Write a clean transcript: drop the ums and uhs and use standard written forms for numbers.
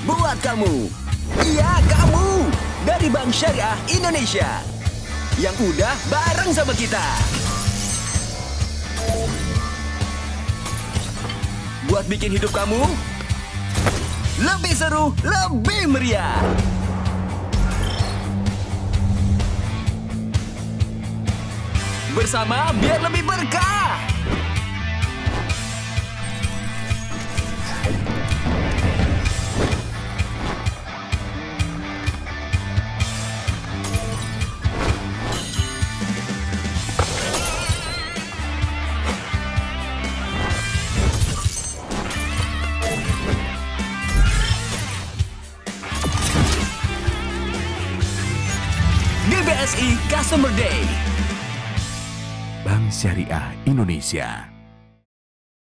buat kamu. Iya, kamu. Dari Bank Syariah Indonesia. Yang udah bareng sama kita. Buat bikin hidup kamu lebih seru, lebih meriah. Bersama biar lebih berkah. BBSI Customer Day. Bank Syariah Indonesia.